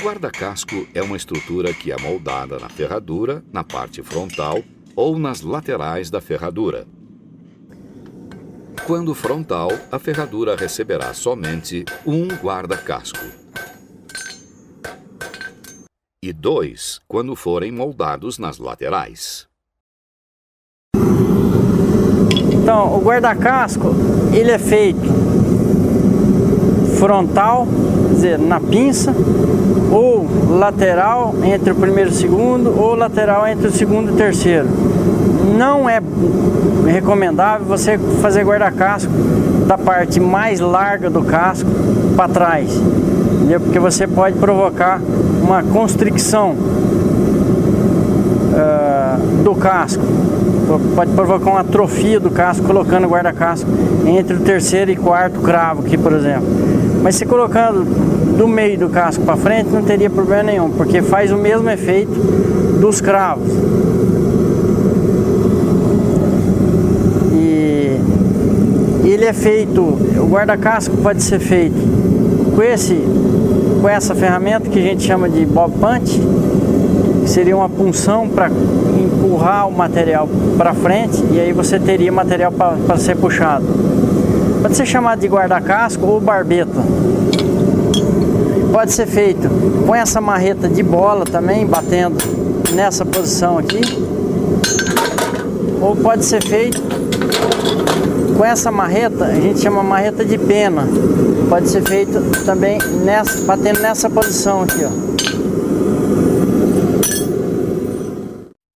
guarda-casco é uma estrutura que é moldada na ferradura, na parte frontal ou nas laterais da ferradura. Quando frontal, a ferradura receberá somente um guarda-casco. E 2, quando forem moldados nas laterais. Então, o guarda-casco, ele é feito frontal, quer dizer, na pinça, ou lateral entre o primeiro e o segundo, ou lateral entre o segundo e o terceiro. Não é recomendável você fazer guarda-casco da parte mais larga do casco para trás, entendeu? Porque você pode provocar uma constricção do casco, pode provocar uma atrofia do casco colocando o guarda-casco entre o terceiro e quarto cravo aqui, por exemplo. Mas se colocando do meio do casco para frente não teria problema nenhum, porque faz o mesmo efeito dos cravos. E ele é feito, o guarda-casco pode ser feito com essa ferramenta que a gente chama de bob punch, que seria uma punção para empurrar o material para frente, e aí você teria material para ser puxado. Pode ser chamado de guarda-casco ou barbeta. Pode ser feito com essa marreta de bola também, batendo nessa posição aqui. Ou pode ser feito com essa marreta, a gente chama marreta de pena. Pode ser feito também batendo nessa posição aqui, ó.